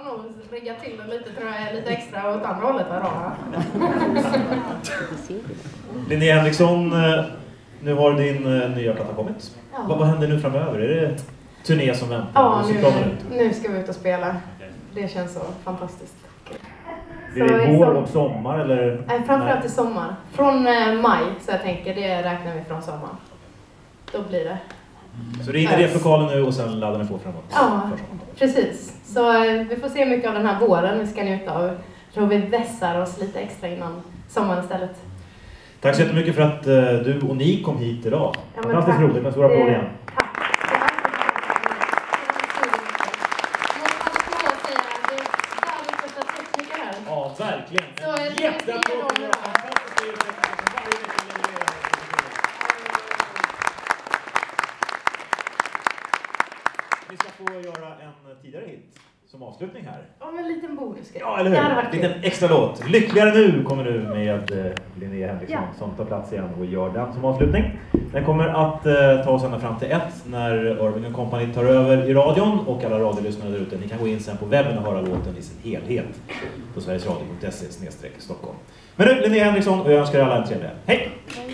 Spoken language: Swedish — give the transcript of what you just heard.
nog rigga till det lite, tror jag, lite extra åt andra hållet här då. Linnea Henriksson, nu har din nya platta kommit. Ja. Vad händer nu framöver? Är det turné som väntar? Ja, nu ska vi ut och spela. Det känns så fantastiskt. Blir det vår och sommar eller? Nej, framförallt i sommar. Från maj, så jag tänker, det räknar vi från sommar. Då blir det. Så det är in i replokalen nu och sen laddar ni på framåt? Ja, precis. Så vi får se mycket av den här våren vi ska njuta av. Jag tror vi vässar oss lite extra innan sommaren istället. Tack så jättemycket för att du och ni kom hit idag. Ja, fantastiskt roligt, men stora applåder igen. Tack. Ja, verkligen. En jätteapplåd för våra fantastiska utvecklare som varje vecka levererar. Vi ska få göra en tidigare hit som avslutning här. Om en liten bonusgrej. Ja, eller hur? En liten extra låt. Lyckligare nu kommer nu med Linnea Henriksson som tar plats igen och gör den som avslutning. Den kommer att ta oss ända fram till 1 när Irving & Company tar över i radion och alla radiolyssnare där ute. Ni kan gå in sen på webben och höra låten i sin helhet på sverigesradio.se/Stockholm. Men nu Linnea Henriksson och jag önskar alla en trevlig. Hej!